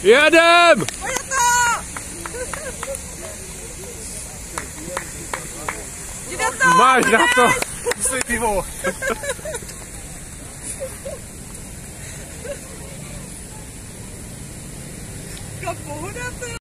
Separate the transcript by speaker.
Speaker 1: Jedem! Máš na to!
Speaker 2: Musí pivo!
Speaker 3: Jaká pohoda to je!